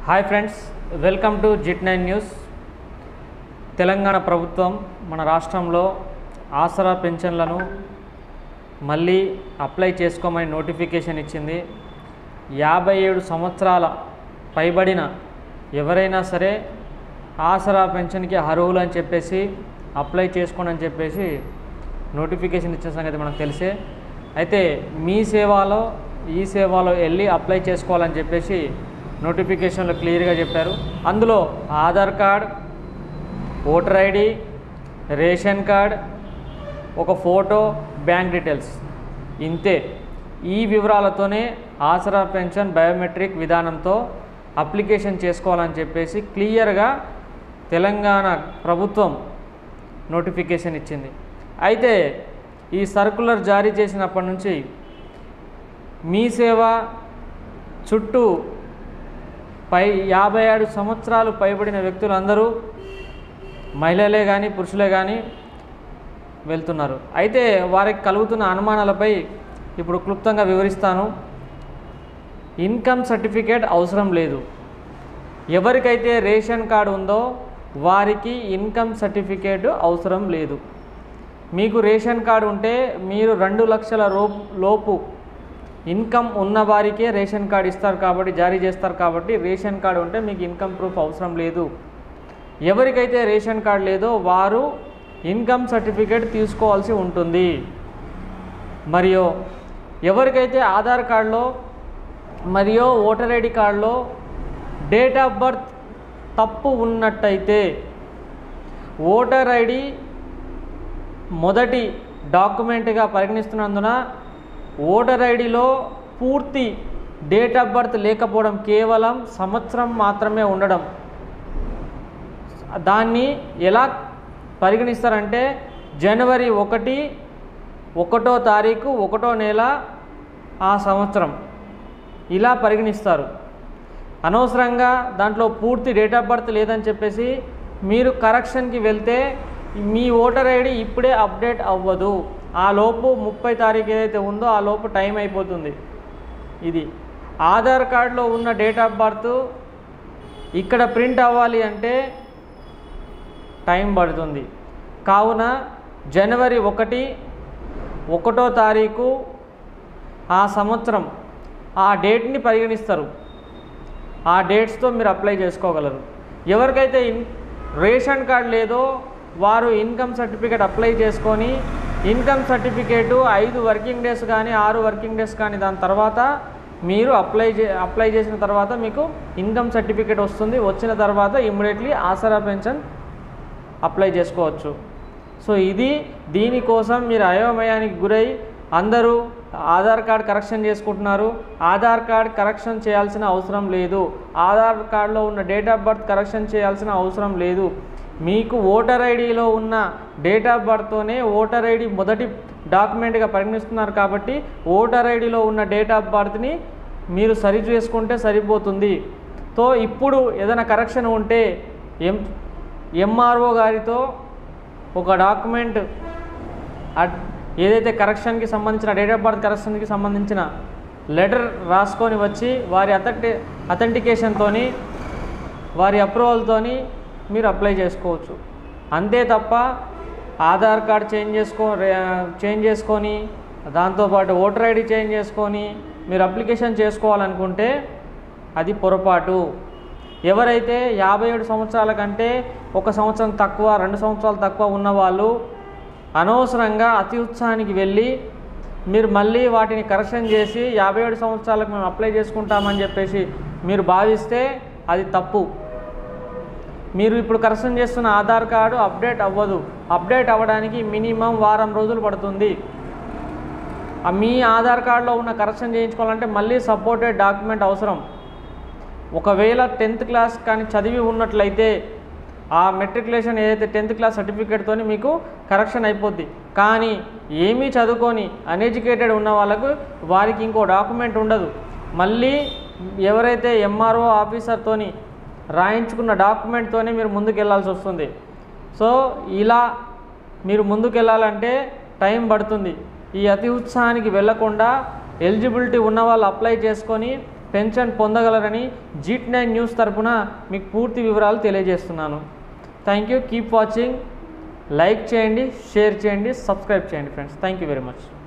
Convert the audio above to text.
Hi friends, welcome to JIT9 news. Telangana ప్రభుత్వం మన రాష్ట్రంలో ఆసరా పెన్షన్లను మళ్ళీ అప్లై చేసుకోమని నోటిఫికేషన్ ఇచ్చింది. 57 సంవత్సరాల పైబడిన ఎవరైనా సరే ఆసరా పెన్షన్కి అర్హులు అని చెప్పేసి అప్లై చేసుకోండి అని చెప్పేసి నోటిఫికేషన్ ఇచ్చిన సంగతి మనకు తెలిసే. అయితే మీ సేవలో ఈ సేవలో వెళ్ళి అప్లై చేసుకోవాలని చెప్పేసి నోటిఫికేషన్లో క్లియర్గా చెప్పారు. అందులో Aadhaar card, voter ID, ration card, ఒక ఫోటో, బ్యాంక్ డీటెయిల్స్, ఇంతే. ఈ వివరాలతోనే ఆసరా పెన్షన్ బయోమెట్రిక్ విధానంతో అప్లికేషన్ చేసుకోవాలని చెప్పేసి క్లియర్గా తెలంగాణ ప్రభుత్వం నోటిఫికేషన్ ఇచ్చింది. అయితే ఈ సర్కులర్ జారీ చేసినప్పటి నుంచి మీ సేవ చుట్టూ 57 సంవత్సరాలు పైబడిన వ్యక్తులందరూ మహిళలే కానీ పురుషులే కానీ వెళ్తున్నారు. అయితే వారికి కలుగుతున్న అనుమానాలపై ఇప్పుడు క్లుప్తంగా వివరిస్తాను. ఇన్కమ్ సర్టిఫికేట్ అవసరం లేదు. ఎవరికైతే రేషన్ కార్డు ఉందో వారికి ఇన్కమ్ సర్టిఫికేట్ అవసరం లేదు. మీకు రేషన్ కార్డు ఉంటే మీరు 2 లక్షల లోపు ఇన్కమ్ ఉన్న వారికే రేషన్ కార్డు ఇస్తారు కాబట్టి, జారీ చేస్తారు కాబట్టి రేషన్ కార్డు ఉంటే మీకు ఇన్కమ్ ప్రూఫ్ అవసరం లేదు. ఎవరికైతే రేషన్ కార్డు లేదో వారు ఇన్కమ్ సర్టిఫికేట్ తీసుకోవాల్సి ఉంటుంది. మరియు ఎవరికైతే ఆధార్ కార్డులో మరియు ఓటర్ ఐడి కార్డులో డేట్ ఆఫ్ బర్త్ తప్పు ఉన్నట్టయితే ఓటర్ ఐడి మొదటి డాక్యుమెంట్గా పరిగణిస్తున్నందున ఓటర్ ఐడిలో పూర్తి డేట్ ఆఫ్ బర్త్ లేకపోవడం, కేవలం సంవత్సరం మాత్రమే ఉండడం, దాన్ని ఎలా పరిగణిస్తారంటే జనవరి 1వ తారీఖు 1వ నెల ఆ సంవత్సరం ఇలా పరిగణిస్తారు. అనవసరంగా దాంట్లో పూర్తి డేట్ ఆఫ్ బర్త్ లేదని చెప్పేసి మీరు కరెక్షన్కి వెళ్తే మీ ఓటర్ ఐడి ఇప్పుడే అప్డేట్ అవ్వదు. ఆ లోపు 30 తారీఖు ఏదైతే ఉందో ఆ లోపు టైం అయిపోతుంది. ఇది ఆధార్ కార్డులో ఉన్న డేట్ ఆఫ్ బర్త్ ఇక్కడ ప్రింట్ అవ్వాలి అంటే టైం పడుతుంది. కావున జనవరి 1వ తారీఖు ఆ సంవత్సరం ఆ డేట్ని పరిగణిస్తారు. ఆ డేట్స్తో మీరు అప్లై చేసుకోగలరు. ఎవరికైతే రేషన్ కార్డు లేదో వారు ఇన్కమ్ సర్టిఫికేట్ అప్లై చేసుకొని ఇన్కమ్ సర్టిఫికేటు 5 వర్కింగ్ డేస్ కానీ 6 వర్కింగ్ డేస్ కానీ దాని తర్వాత మీరు అప్లై చేసిన తర్వాత మీకు ఇన్కమ్ సర్టిఫికేట్ వస్తుంది. వచ్చిన తర్వాత ఇమ్మీడియట్లీ ఆసరా పెన్షన్ అప్లై చేసుకోవచ్చు. సో దీనికోసం మీరు అయోమయానికి గురై అందరూ ఆధార్ కార్డ్ కరెక్షన్ చేసుకుంటున్నారు. ఆధార్ కార్డ్ కరెక్షన్ చేయాల్సిన అవసరం లేదు. ఆధార్ కార్డులో ఉన్న డేట్ ఆఫ్ బర్త్ కరెక్షన్ చేయాల్సిన అవసరం లేదు. మీకు ఓటర్ ఐడిలో ఉన్న డేట్ ఆఫ్ బర్త్తోనే ఓటర్ ఐడి మొదటి డాక్యుమెంట్గా పరిగణిస్తున్నారు కాబట్టి ఓటర్ ఐడిలో ఉన్న డేట్ ఆఫ్ బర్త్ని మీరు సరి చేసుకుంటే సరిపోతుంది. సో ఇప్పుడు ఏదైనా కరెక్షన్ ఉంటే ఎంఆర్ఓ గారితో ఒక డాక్యుమెంట్ ఏదైతే కరెక్షన్కి సంబంధించిన డేట్ ఆఫ్ బర్త్ కరెక్షన్కి సంబంధించిన లెటర్ రాసుకొని వచ్చి వారి అథెంటికేషన్తో వారి అప్రూవల్తో మీరు అప్లై చేసుకోవచ్చు. అంతే తప్ప ఆధార్ కార్డ్ చేంజ్ చేసుకొని దాంతోపాటు ఓటర్ ఐడి చేంజ్ చేసుకొని మీరు అప్లికేషన్ చేసుకోవాలనుకుంటే అది పొరపాటు. ఎవరైతే 57 సంవత్సరాల కంటే 1 సంవత్సరం తక్కువ 2 సంవత్సరాలు తక్కువ ఉన్నవాళ్ళు అనవసరంగా అతి ఉత్సాహానికి వెళ్ళి మీరు మళ్ళీ వాటిని కరెక్షన్ చేసి 57 సంవత్సరాలకు మేము అప్లై చేసుకుంటామని చెప్పేసి మీరు భావిస్తే అది తప్పు. మీరు ఇప్పుడు కరెక్షన్ చేస్తున్న ఆధార్ కార్డు అప్డేట్ అవ్వదు. అప్డేట్ అవ్వడానికి మినిమం వారం రోజులు పడుతుంది. మీ ఆధార్ కార్డులో ఉన్న కరెక్షన్ చేయించుకోవాలంటే మళ్ళీ సపోర్టెడ్ డాక్యుమెంట్ అవసరం. ఒకవేళ 10th క్లాస్ కానీ చదివి ఉన్నట్లయితే ఆ మెట్రికులేషన్ ఏదైతే 10th క్లాస్ సర్టిఫికేట్తో మీకు కరెక్షన్ అయిపోద్ది. కానీ ఏమీ చదువుకొని అన్ఎడ్యుకేటెడ్ ఉన్న వారికి ఇంకో డాక్యుమెంట్ ఉండదు. మళ్ళీ ఎవరైతే ఎంఆర్ఓ ఆఫీసర్తోని రాయించుకున్న డాక్యుమెంట్తోనే మీరు ముందుకు వెళ్ళాల్సి వస్తుంది. సో ఇలా మీరు ముందుకు వెళ్ళాలంటే టైం పడుతుంది. ఈ అతి ఉత్సాహానికి వెళ్లకుండా ఎలిజిబిలిటీ ఉన్న వాళ్ళు అప్లై చేసుకొని పెన్షన్ పొందగలరని GT9 న్యూస్ తరపున మీకు పూర్తి వివరాలు తెలియజేస్తున్నాను. Thank you. Keep watching. Like చేయండి, షేర్ చేయండి, సబ్స్క్రైబ్ చేయండి friends. Thank you very much.